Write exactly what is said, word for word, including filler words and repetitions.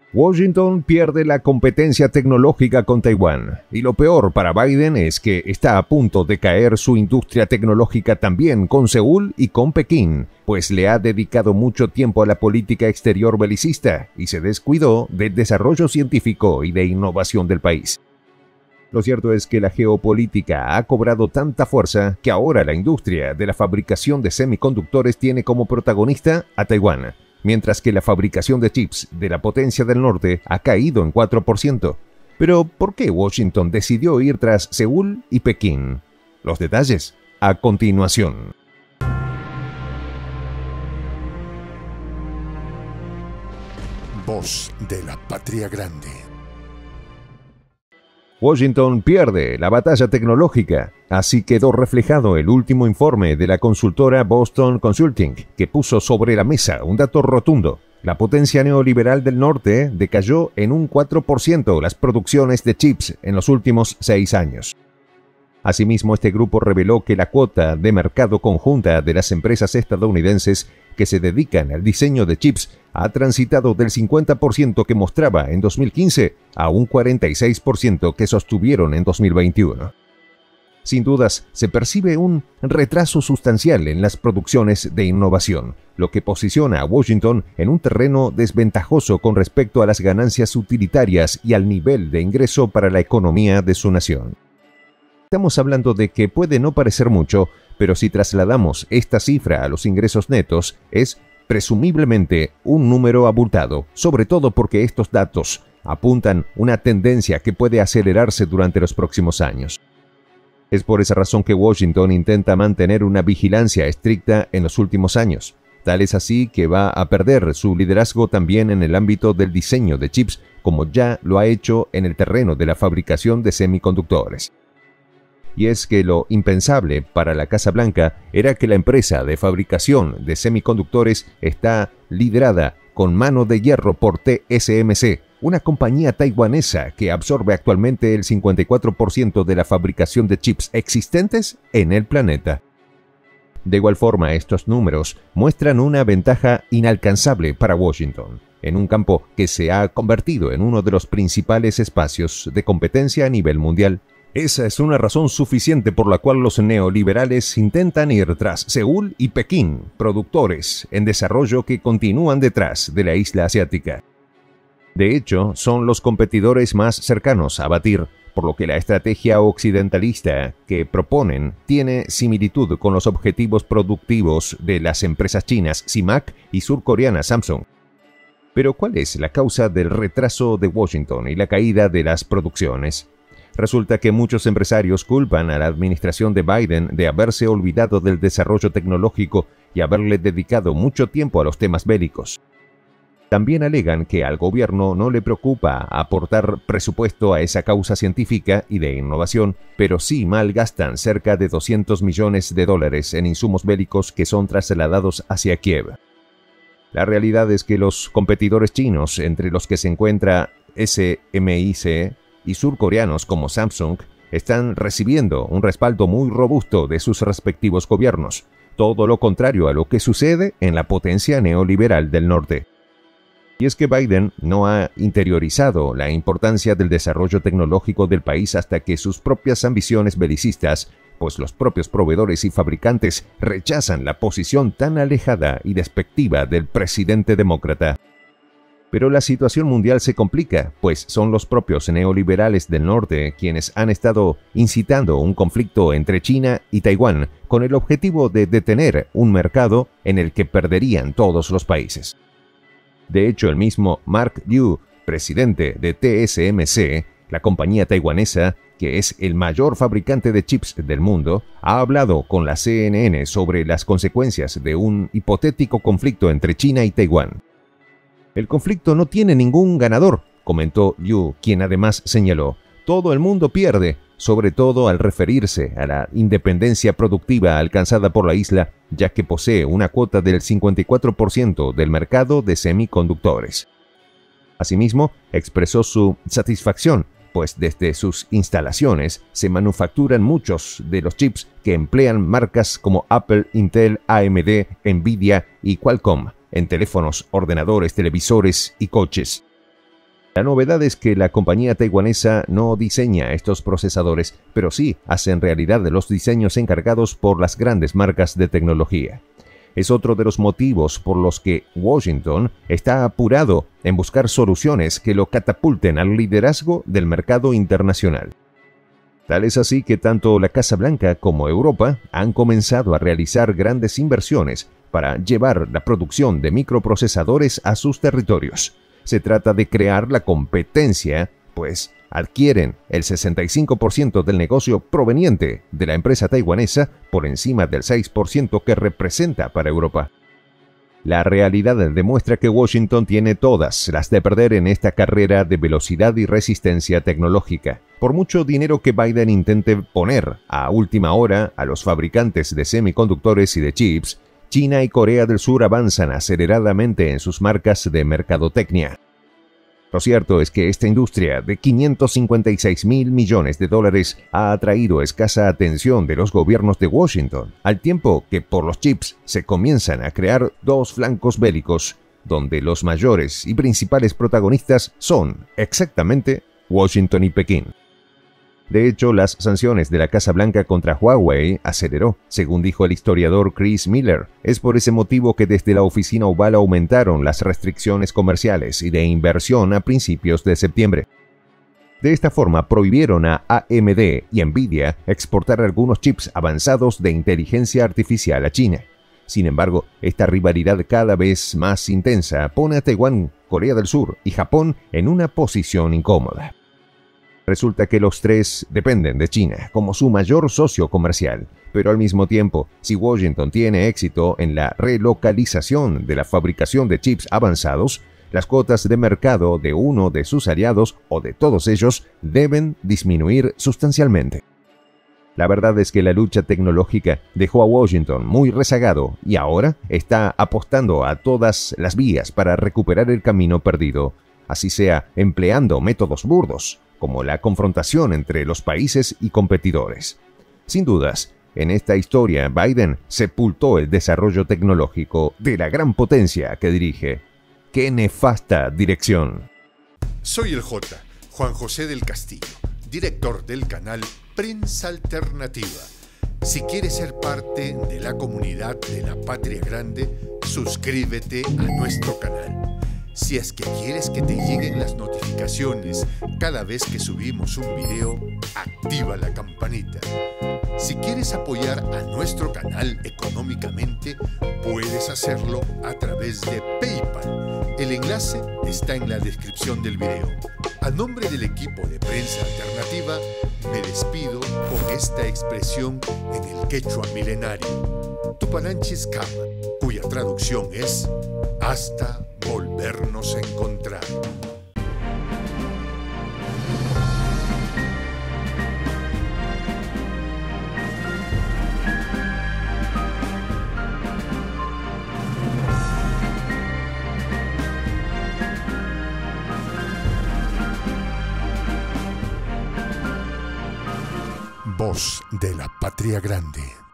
Washington pierde la competencia tecnológica con Taiwán, y lo peor para Biden es que está a punto de caer su industria tecnológica también con Seúl y con Pekín, pues le ha dedicado mucho tiempo a la política exterior belicista y se descuidó del desarrollo científico y de innovación del país. Lo cierto es que la geopolítica ha cobrado tanta fuerza que ahora la industria de la fabricación de semiconductores tiene como protagonista a Taiwán, mientras que la fabricación de chips de la potencia del norte ha caído en cuatro por ciento. Pero, ¿por qué Washington decidió ir tras Seúl y Pekín? Los detalles a continuación. Voz de la Patria Grande. Washington pierde la batalla tecnológica. Así quedó reflejado el último informe de la consultora Boston Consulting, que puso sobre la mesa un dato rotundo. La potencia neoliberal del norte decayó en un cuatro por ciento las producciones de chips en los últimos seis años. Asimismo, este grupo reveló que la cuota de mercado conjunta de las empresas estadounidenses que se dedican al diseño de chips ha transitado del cincuenta por ciento que mostraba en dos mil quince a un cuarenta y seis por ciento que sostuvieron en dos mil veintiuno. Sin dudas, se percibe un retraso sustancial en las producciones de innovación, lo que posiciona a Washington en un terreno desventajoso con respecto a las ganancias utilitarias y al nivel de ingreso para la economía de su nación. Estamos hablando de que puede no parecer mucho, pero si trasladamos esta cifra a los ingresos netos, es presumiblemente un número abultado, sobre todo porque estos datos apuntan una tendencia que puede acelerarse durante los próximos años. Es por esa razón que Washington intenta mantener una vigilancia estricta en los últimos años. Tal es así que va a perder su liderazgo también en el ámbito del diseño de chips, como ya lo ha hecho en el terreno de la fabricación de semiconductores. Y es que lo impensable para la Casa Blanca era que la empresa de fabricación de semiconductores está liderada con mano de hierro por T S M C, una compañía taiwanesa que absorbe actualmente el cincuenta y cuatro por ciento de la fabricación de chips existentes en el planeta. De igual forma, estos números muestran una ventaja inalcanzable para Washington, en un campo que se ha convertido en uno de los principales espacios de competencia a nivel mundial. Esa es una razón suficiente por la cual los neoliberales intentan ir tras Seúl y Pekín, productores en desarrollo que continúan detrás de la isla asiática. De hecho, son los competidores más cercanos a batir, por lo que la estrategia occidentalista que proponen tiene similitud con los objetivos productivos de las empresas chinas SiMac y surcoreana Samsung. Pero ¿cuál es la causa del retraso de Washington y la caída de las producciones? Resulta que muchos empresarios culpan a la administración de Biden de haberse olvidado del desarrollo tecnológico y haberle dedicado mucho tiempo a los temas bélicos. También alegan que al gobierno no le preocupa aportar presupuesto a esa causa científica y de innovación, pero sí malgastan cerca de doscientos millones de dólares en insumos bélicos que son trasladados hacia Kiev. La realidad es que los competidores chinos, entre los que se encuentra S M I C, y surcoreanos como Samsung, están recibiendo un respaldo muy robusto de sus respectivos gobiernos, todo lo contrario a lo que sucede en la potencia neoliberal del norte. Y es que Biden no ha interiorizado la importancia del desarrollo tecnológico del país hasta que sus propias ambiciones belicistas, pues los propios proveedores y fabricantes rechazan la posición tan alejada y despectiva del presidente demócrata. Pero la situación mundial se complica, pues son los propios neoliberales del norte quienes han estado incitando un conflicto entre China y Taiwán con el objetivo de detener un mercado en el que perderían todos los países. De hecho, el mismo Mark Liu, presidente de T S M C, la compañía taiwanesa, que es el mayor fabricante de chips del mundo, ha hablado con la C N N sobre las consecuencias de un hipotético conflicto entre China y Taiwán. El conflicto no tiene ningún ganador, comentó Liu, quien además señaló, todo el mundo pierde, sobre todo al referirse a la independencia productiva alcanzada por la isla, ya que posee una cuota del cincuenta y cuatro por ciento del mercado de semiconductores. Asimismo, expresó su satisfacción, pues desde sus instalaciones se manufacturan muchos de los chips que emplean marcas como Apple, Intel, A M D, Nvidia y Qualcomm, en teléfonos, ordenadores, televisores y coches. La novedad es que la compañía taiwanesa no diseña estos procesadores, pero sí hacen realidad de los diseños encargados por las grandes marcas de tecnología. Es otro de los motivos por los que Washington está apurado en buscar soluciones que lo catapulten al liderazgo del mercado internacional. Tal es así que tanto la Casa Blanca como Europa han comenzado a realizar grandes inversiones para llevar la producción de microprocesadores a sus territorios. Se trata de crear la competencia, pues adquieren el sesenta y cinco por ciento del negocio proveniente de la empresa taiwanesa por encima del seis por ciento que representa para Europa. La realidad demuestra que Washington tiene todas las de perder en esta carrera de velocidad y resistencia tecnológica. Por mucho dinero que Biden intente poner a última hora a los fabricantes de semiconductores y de chips, China y Corea del Sur avanzan aceleradamente en sus marcas de mercadotecnia. Lo cierto es que esta industria de quinientos cincuenta y seis mil millones de dólares ha atraído escasa atención de los gobiernos de Washington, al tiempo que por los chips se comienzan a crear dos flancos bélicos, donde los mayores y principales protagonistas son, exactamente, Washington y Pekín. De hecho, las sanciones de la Casa Blanca contra Huawei aceleró, según dijo el historiador Chris Miller. Es por ese motivo que desde la oficina oval aumentaron las restricciones comerciales y de inversión a principios de septiembre. De esta forma, prohibieron a A M D y Nvidia exportar algunos chips avanzados de inteligencia artificial a China. Sin embargo, esta rivalidad cada vez más intensa pone a Taiwán, Corea del Sur y Japón en una posición incómoda. Resulta que los tres dependen de China como su mayor socio comercial, pero al mismo tiempo, si Washington tiene éxito en la relocalización de la fabricación de chips avanzados, las cuotas de mercado de uno de sus aliados o de todos ellos deben disminuir sustancialmente. La verdad es que la lucha tecnológica dejó a Washington muy rezagado y ahora está apostando a todas las vías para recuperar el camino perdido, así sea empleando métodos burdos, como la confrontación entre los países y competidores. Sin dudas, en esta historia Biden sepultó el desarrollo tecnológico de la gran potencia que dirige. ¡Qué nefasta dirección! Soy el J, Juan José del Castillo, director del canal Prensa Alternativa. Si quieres ser parte de la comunidad de la Patria Grande, suscríbete a nuestro canal. Si es que quieres que te lleguen las notificaciones cada vez que subimos un video, activa la campanita. Si quieres apoyar a nuestro canal económicamente, puedes hacerlo a través de PayPal. El enlace está en la descripción del video. A nombre del equipo de Prensa Alternativa, me despido con esta expresión en el quechua milenario, Tupananchis Kama, cuya traducción es hasta volvernos a encontrar. Voz de la Patria Grande.